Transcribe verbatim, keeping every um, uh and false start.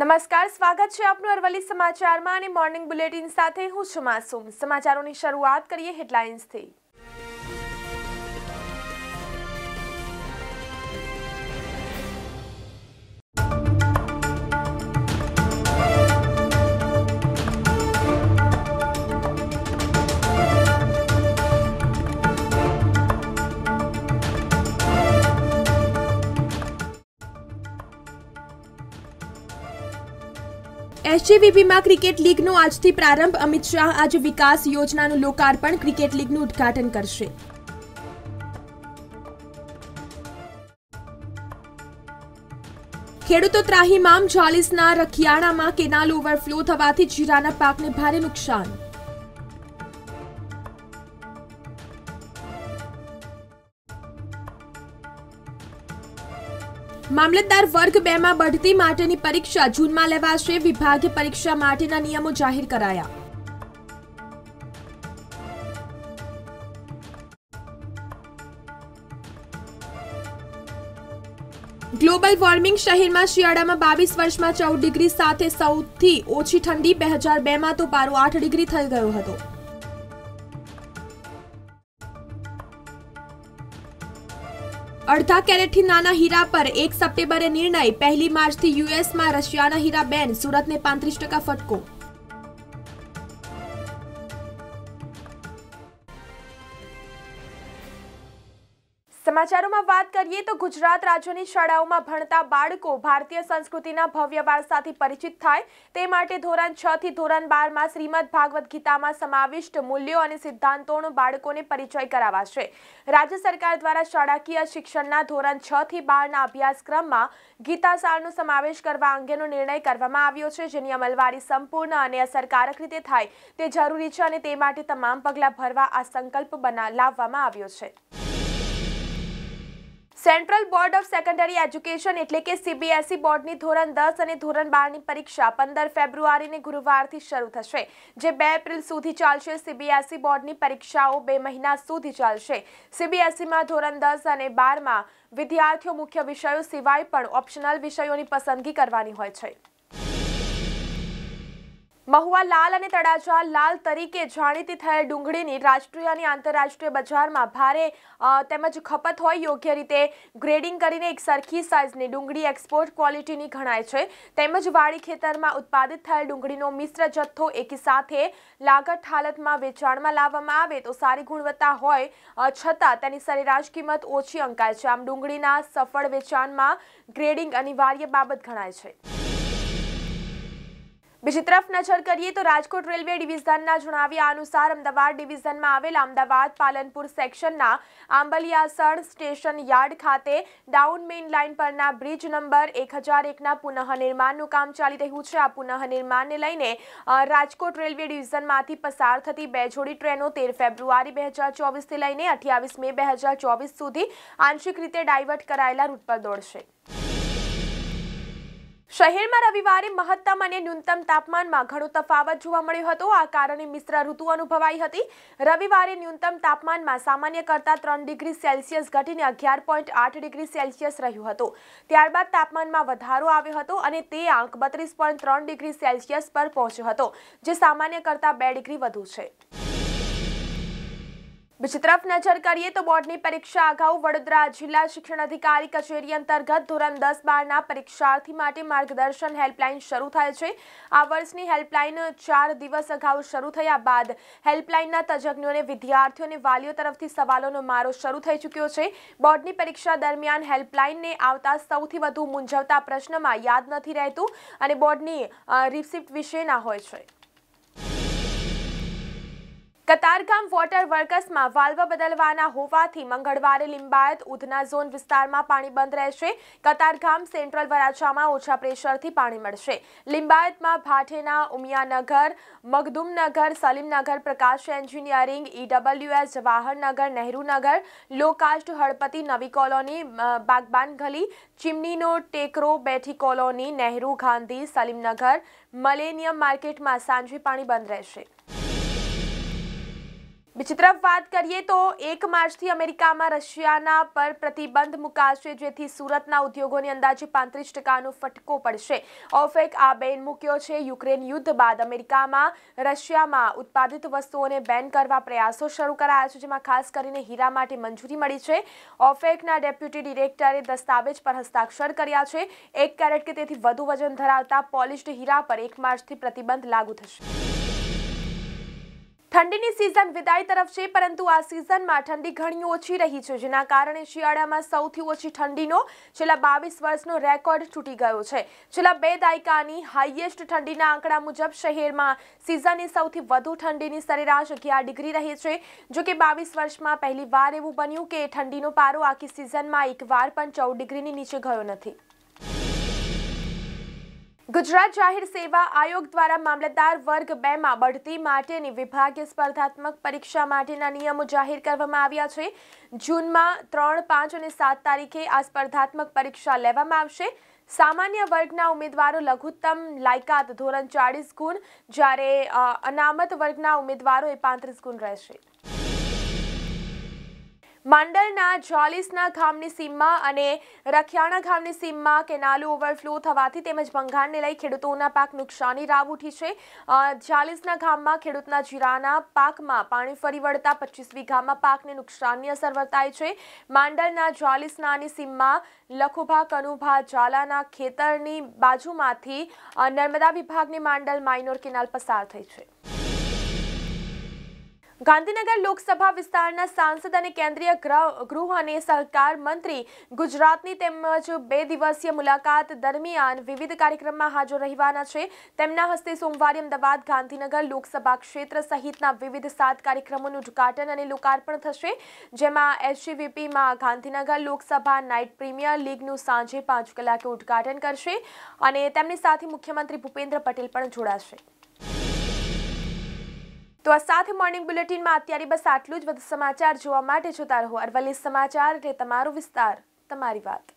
નમસ્કાર, સ્વાગત છે આપનું અરવલ્લી સમાચારમાં અને મોર્નિંગ બુલેટિન સાથે હું છું માસૂમ। સમાચારોની શરૂઆત કરીએ હેડલાઇન્સથી। એસજીવીબીમાં ક્રિકેટ લીગનો આજથી પ્રારંભ। અમિત શાહ આજે વિકાસ યોજનાનું લોકાર્પણ, ક્રિકેટ લીગનું ઉદ્ઘાટન કરશે। ખેડૂતો ત્રાહિમામ, ચાલીસના રખિયાણામાં કેનાલ ઓવરફ્લો થવાથી જીરાના પાકને ભારે નુકસાન। મામલતદાર વર્ગ બે માં બઢતી માટેની પરીક્ષા જૂનમાં લેવાશે। વિભાગે પરીક્ષા માટેના નિયમો જાહેર કરાયા। ગ્લોબલ વોર્મિંગ, શહેરમાં શિયાળામાં બાવીસ વર્ષમાં ચૌદ ડિગ્રી સાથે સૌથી ઓછી ઠંડી। બે હજાર બે માં તો પારો આઠ ડિગ્રી થઈ ગયો હતો। અડધા કેરેટથી નાના હીરા પર એક સપ્ટેમ્બરે નિર્ણય। પહેલી માર્ચથી યુએસમાં રશિયાના હીરા બેન, સુરતને પાંત્રીસ ટકા ફટકો। સમાચારોમાં વાત કરીએ તો ગુજરાત રાજ્યની શાળાઓમાં ભણતા બાળકો ભારતીય સંસ્કૃતિના ભવ્ય વારસાથી પરિચિત થાય તે માટે ધોરણ છ થી ધોરણ બાર માં શ્રીમદ ભાગવત ગીતામાં સમાવિષ્ટ મૂલ્યો અને સિદ્ધાંતોનો બાળકોને પરિચય કરાવાશે। રાજ્ય સરકાર દ્વારા શાળાકીય શિક્ષણના ધોરણ છ થી બાર ના અભ્યાસક્રમમાં ગીતા સારનો સમાવેશ કરવા અંગેનો નિર્ણય કરવામાં આવ્યો છે, જેની અમલવારી સંપૂર્ણ અને અસરકારક રીતે થાય તે જરૂરી છે અને તે માટે તમામ પગલાં ભરવા આ સંકલ્પ બના લાવવામાં આવ્યો છે। Central board of secondary education એટલે કે સીબીએસઈ બોર્ડની ધોરણ દસ અને ધોરણ બાર ની પરીક્ષા પંદર ફેબ્રુઆરીને ગુરુવારથી શરૂ થશે, જે બે એપ્રિલ સુધી ચાલશે। સીબીએસઈ બોર્ડની પરીક્ષાઓ બે મહિના સુધી ચાલશે। સીબીએસઈમાં ધોરણ દસ અને બાર માં વિદ્યાર્થીઓ મુખ્ય વિષયો સિવાય પણ ઓપ્શનલ વિષયોની પસંદગી કરવાની હોય છે। મહુવા લાલ અને તળાજા લાલ તરીકે જાણીતી થયેલ ડુંગળીની રાષ્ટ્રીય અને આંતરરાષ્ટ્રીય બજારમાં ભારે તેમજ ખપત હોય યોગ્ય રીતે ગ્રેડિંગ કરીને એક સરખી સાઇઝની ડુંગળી એક્સપોર્ટ ક્વોલિટીની ગણાય છે। તેમજ વાડી ખેતરમાં ઉત્પાદિત થયેલ ડુંગળીનો મિશ્ર જથ્થો એકી સાથે લાગત હાલતમાં વેચાણમાં લાવવામાં આવે તો સારી ગુણવત્તા હોય છતાં તેની સરેરાશ કિંમત ઓછી અંકાય છે। આમ ડુંગળીના સફળ વેચાણમાં ગ્રેડિંગ અનિવાર્ય બાબત ગણાય છે। બીજી તરફ નજર કરીએ તો રાજકોટ રેલવે ડિવિઝનના જણાવ્યા અનુસાર અમદાવાદ ડિવિઝનમાં આવેલા અમદાવાદ પાલનપુર સેક્શનના આંબલિયાસણ સ્ટેશન યાર્ડ ખાતે ડાઉન મેઇન લાઇન પરના બ્રિજ નંબર એક હજાર એકના પુનઃનિર્માણનું કામ ચાલી રહ્યું છે। આ પુનઃનિર્માણને લઈને રાજકોટ રેલવે ડિવિઝનમાંથી પસાર થતી બે જોડી ટ્રેનો તેર ફેબ્રુઆરી બે હજાર ચોવીસથી લઈને અઠ્યાવીસ મે બે હજાર ચોવીસ સુધી આંશિક રીતે ડાયવર્ટ કરાયેલા રૂટ પર દોડશે। શહેરમાં રવિવારે મહત્તમ અને ન્યૂનતમ તાપમાનમાં ઘણો તફાવત જોવા મળ્યો હતો। આ કારણે મિશ્ર ઋતુ અનુભવાઈ હતી। રવિવારે ન્યૂનતમ તાપમાનમાં સામાન્ય કરતાં ત્રણ ડિગ્રી સેલ્સિયસ ઘટીને અગિયાર પોઈન્ટ આઠ ડિગ્રી સેલ્સિયસ રહ્યું હતું। ત્યારબાદ તાપમાનમાં વધારો આવ્યો હતો અને તે આંક બત્રીસ પોઈન્ટ ત્રણ ડિગ્રી સેલ્સિયસ પર પહોંચ્યો હતો, જે સામાન્ય કરતાં બે ડિગ્રી વધુ છે। બીજી તરફ નજર કરીએ તો બોર્ડની પરીક્ષા અગાઉ વડોદરા જિલ્લા શિક્ષણ અધિકારી કચેરી અંતર્ગત ધોરણ દસ બારના પરીક્ષાર્થી માટે માર્ગદર્શન હેલ્પલાઇન શરૂ થાય છે। આ વર્ષની હેલ્પલાઇન ચાર દિવસ અગાઉ શરૂ થયા બાદ હેલ્પલાઇનના તજજ્ઞોને વિદ્યાર્થીઓ અને વાલીઓ તરફથી સવાલોનો મારો શરૂ થઈ ચૂક્યો છે। બોર્ડની પરીક્ષા દરમિયાન હેલ્પલાઇનને આવતા સૌથી વધુ મૂંઝવતા પ્રશ્નમાં યાદ નથી રહેતું અને બોર્ડની રિસિપ્ટ વિશેના હોય છે। કતારગામ વોટર વર્કસમાં વાલ્વ બદલવાના હોવાથી મંગળવારે લિંબાયત ઉધના ઝોન વિસ્તારમાં પાણી બંધ રહેશે। કતારગામ સેન્ટ્રલ વરાછામાં ઓછા પ્રેશરથી પાણી મળશે। લિંબાયતમાં Bhathena, Umiyanagar, Magdumnagar, Salimnagar, Prakash engineering, EWS, Jawaharnagar, Nehrunagar, low cost, Halpati, નવી કોલોની, બાગબાન ગલી, ચીમનીનો ટેકરો, બેઠી કોલોની, નહેરુ, ગાંધી, સલીમનગર, મલેનિયમ માર્કેટમાં સાંજે પાણી બંધ રહેશે। બીજી તરફ વાત કરીએ તો એક માર્ચથી અમેરિકામાં રશિયાના પર પ્રતિબંધ મુકાશે, જેથી સુરતના ઉદ્યોગોને અંદાજે પાંત્રીસ ટકાનો ફટકો પડશે. ઓફેક આ બેન મૂક્યો છે. યુક્રેન યુદ્ધ બાદ અમેરિકામાં રશિયામાં ઉત્પાદિત વસ્તુઓને બેન કરવા પ્રયાસો શરૂ કરાયા છે, જેમાં ખાસ કરીને હીરા માટે મંજૂરી મળી છે. ઓફેકના ડેપ્યુટી ડિરેક્ટરે દસ્તાવેજ પર હસ્તાક્ષર કર્યા છે. એક કેરેટ કે તેથી વધુ વજન ધરાવતા પોલિશ્ડ હીરા પર એક માર્ચથી પ્રતિબંધ લાગુ થશે. ઠંડીની સિઝન વિદાય તરફ છે, પરંતુ આ સિઝનમાં ઠંડી ઘણી ઓછી રહી છે, જેના કારણે શિયાળામાં સૌથી ઓછી ઠંડીનો છેલ્લા બાવીસ વર્ષનો રેકોર્ડ તૂટી ગયો છે. છેલ્લા બે દાયકાની હાઈએસ્ટ ઠંડીના આંકડા મુજબ શહેરમાં સિઝનની સૌથી વધુ ઠંડીની સરેરાશ અગિયાર ડિગ્રી રહી છે. જો કે બાવીસ વર્ષમાં પહેલી વાર એવું બન્યું કે ઠંડીનો પારો આખી સિઝનમાં એક વાર પણ ચૌદ ડિગ્રીની નીચે ગયો નથી. ગુજરાત જાહેર સેવા આયોગ દ્વારા મામલતદાર વર્ગ બે માં બઢતી માટેની વિભાગીય સ્પર્ધાત્મક પરીક્ષા માટેના નિયમો જાહેર કરવામાં આવ્યા છે. જૂનમાં ત્રણ, પાંચ અને સાત તારીખે આ સ્પર્ધાત્મક પરીક્ષા લેવામાં આવશે. સામાન્ય વર્ગના ઉમેદવારો લઘુત્તમ લાયકાત ધોરણ ચાળીસ ગુણ, જ્યારે અનામત વર્ગના ઉમેદવારોએ પાંત્રીસ ગુણ રહેશે. માંડલના જાલીસના ગામની સીમમાં અને રખિયાણા ગામની સીમમાં કેનાલો ઓવરફ્લો થવાથી તેમજ ભંગાણને લઈ ખેડૂતોના પાક નુકસાની રાવ ઉઠી છે. જાલીસના ગામમાં ખેડૂતના જીરાના પાકમાં પાણી ફરી વળતા પચીસ વીઘામાં પાકને નુકસાનની અસર વર્તાઈ છે. માંડલના જાલીસનાની સીમમાં લખુભા કનુભા ઝાલાના ખેતરની બાજુમાંથી નર્મદા વિભાગની માંડલ માઇનોર કેનાલ પસાર થઈ છે. ગાંધીનગર લોકસભા વિસ્તારના સાંસદ અને કેન્દ્રીય ગૃહ અને સહકાર મંત્રી ગુજરાતની તેમજ બે દિવસીય મુલાકાત દરમિયાન વિવિધ કાર્યક્રમમાં હાજર રહેવાના છે. તેમના હસ્તે સોમવારે અમદાવાદ ગાંધીનગર લોકસભા ક્ષેત્ર સહિતના વિવિધ સાત કાર્યક્રમોનું ઉદ્ઘાટન અને લોકાર્પણ થશે, જેમાં એસજીવીપીમાં ગાંધીનગર લોકસભા નાઇટ પ્રીમિયર લીગનું સાંજે પાંચ કલાકે ઉદ્ઘાટન કરશે અને તેમની સાથે મુખ્યમંત્રી ભૂપેન્દ્ર પટેલ પણ જોડાશે. તો આ સાથે મોર્નિંગ બુલેટિનમાં અત્યારે બસ આટલું જ. વધુ સમાચાર જોવા માટે જોતા રહો અરવલ્લી સમાચાર, એટલે તમારો વિસ્તાર, તમારી વાત.